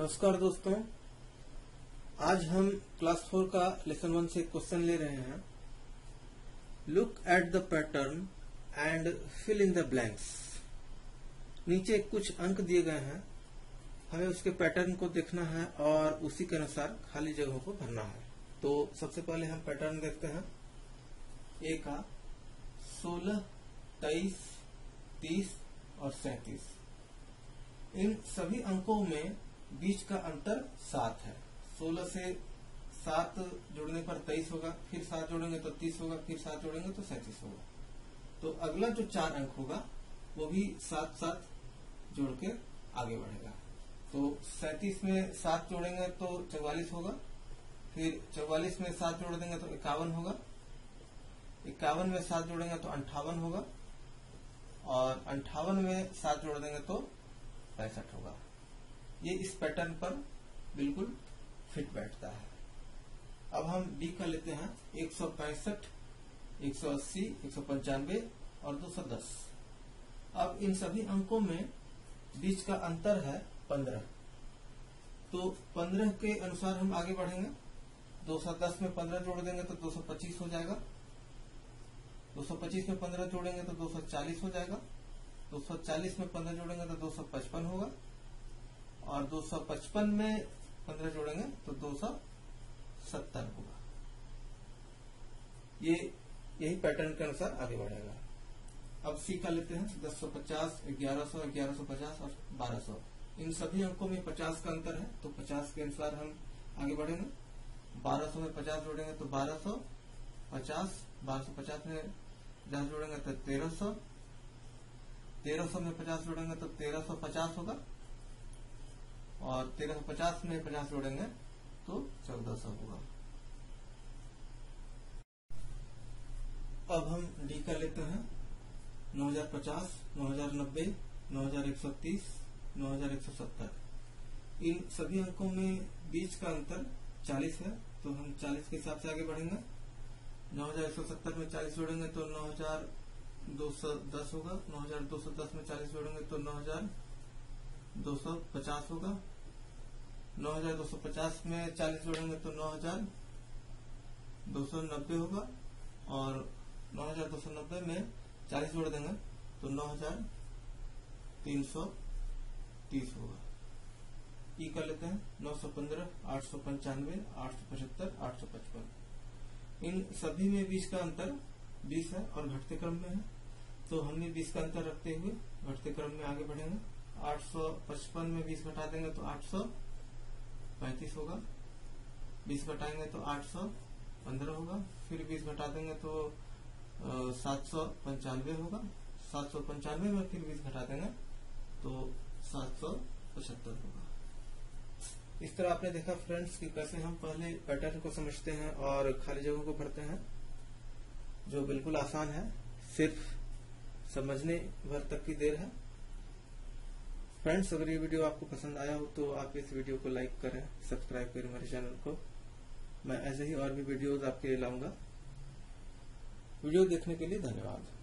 नमस्कार दोस्तों, आज हम क्लास 4 का लेसन 1 से क्वेश्चन ले रहे हैं। Look at the pattern and fill in the blanks. नीचे कुछ अंक दिए गए हैं, हमें उसके पैटर्न को देखना है और उसी के अनुसार खाली जगहों को भरना है। तो सबसे पहले हम पैटर्न देखते हैं। ए का 16, 23, 30 और 37। इन सभी अंकों में बीच का अंतर 7 है। 16 से 7 जोड़ने पर 23 होगा, फिर 7 जोड़ेंगे तो 30 होगा, फिर 7 जोड़ेंगे तो 37 होगा। तो अगला जो 4 अंक होगा वो भी 7 7 जोड़ के आगे बढ़ेगा। तो 37 में 7 जोड़ेंगे तो 44 होगा, फिर 44 में 7 जोड़ देंगे तो 51 होगा, 51 में 7 जोड़ेंगे तो 58 होगा, और 58 में 7 जोड़ देंगे तो 65 होगा। ये इस पैटर्न पर बिल्कुल फिट बैठता है। अब हम डी का लेते हैं। 165, 180, 195 और 210। अब इन सभी अंकों में बीच का अंतर है 15। तो 15 के अनुसार हम आगे बढ़ेंगे। 210 में 15 जोड़ देंगे तो 225 हो जाएगा। 225 में 15 जोड़ेंगे तो 240 हो जाएगा। 240 में 15 जोड़ेंगे तो 255 होगा, और 255 में 15 जोड़ेंगे तो 270 होगा। ये यही पैटर्न के अनुसार आगे बढ़ेगा। अब सी का लेते हैं। 1050, 1100, 1150 और 1200। इन सभी अंकों में 50 का अंतर है, तो 50 के अनुसार हम आगे बढ़ेंगे। 1200 में 50 जोड़ेंगे तो 1250, 1250 में 50 जोड़ेंगे तो 1300, 1300 में 50 जोड़ेंगे तो 1350 होगा, और 1350 में 50 जोड़ेंगे तो 1400 होगा। अब हम डी का लेते हैं। 9050, 9090, 9130, 9170। इन सभी अंकों में बीच का अंतर 40 है, तो हम 40 के हिसाब से आगे बढ़ेंगे। 9170 में 40 जोड़ेंगे तो 9210 होगा, 9210 में 40 जोड़ेंगे तो 9250 होगा, 9250 में 40 जोड़ेंगे तो 9290 होगा, और 9290 में 40 जोड़ देंगे तो 9330 होगा। ई कर लेते हैं। 915, 895, 875, 855। इन सभी में बीच का अंतर 20 है और घटते क्रम में है, तो हमने 20 का अंतर रखते हुए घटते क्रम में आगे बढ़ेंगे। 855 में 20 घटा देंगे तो 835 होगा, 20 घटाएंगे तो 815 होगा, फिर 20 घटा देंगे तो 795 होगा, 795 में फिर 20 घटा देंगे तो 775 होगा। इस तरह आपने देखा फ्रेंड्स कि कैसे हम पहले पैटर्न को समझते हैं और खाली जगहों को भरते हैं, जो बिल्कुल आसान है, सिर्फ समझने भर तक की देर है। फ्रेंड्स, अगर ये वीडियो आपको पसंद आया हो तो आप इस वीडियो को लाइक करें, सब्सक्राइब करें हमारे चैनल को। मैं ऐसे ही और भी वीडियोज आपके लिए लाऊंगा। वीडियो देखने के लिए धन्यवाद।